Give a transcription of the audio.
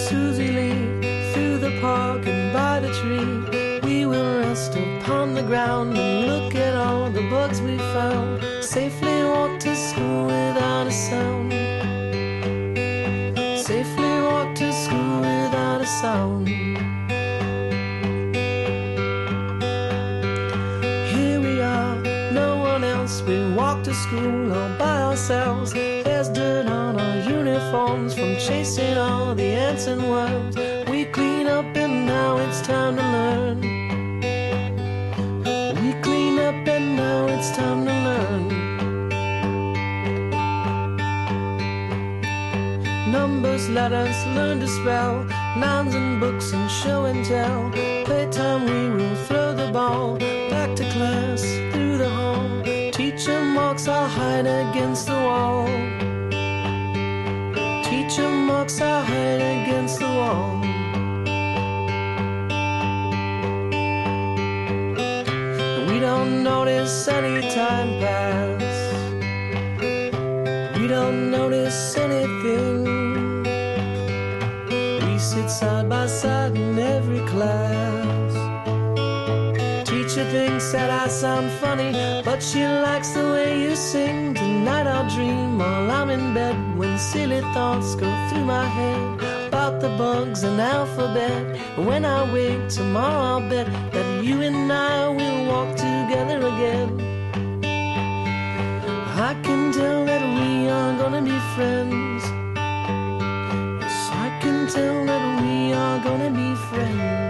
Susie Lee, through the park and by the tree, we will rest upon the ground and look at all the bugs we found. Safely walk to school without a sound. Safely walk to school without a sound. Here we are, no one else. We walk to school all by ourselves. There's dirt on our uniforms from chasing all the ants and worms. We clean up and now it's time to learn. We clean up and now it's time to learn. Numbers, letters, learn to spell, nouns and books and show and tell. Playtime we will throw the ball, back to class, through the hall. Teacher marks our hide against the wall. Teacher marks our hide against the wall. We don't notice any time pass. We don't notice anything. We sit side by side in every class. Teacher thinks that I sound funny, but she likes the way you sing. Tonight I'll dream while I'm in bed, when silly thoughts go through my head about the bugs and alphabet. When I wake tomorrow I'll bet that you and I will walk together again. I can tell that we are gonna be friends. Yes, I can tell that we are gonna be friends.